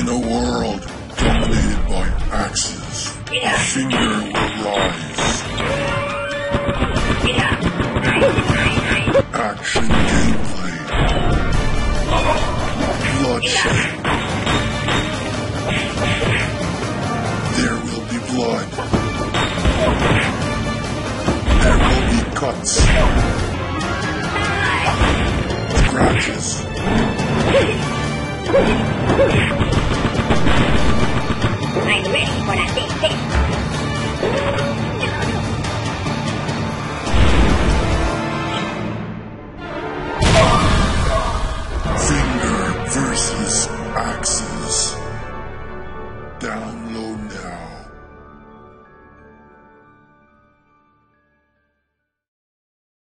a world dominated by axes, a finger will rise. Action gameplay. Bloodshed. There will be blood. There will be cuts. Scratches. I'm ready for that big hit.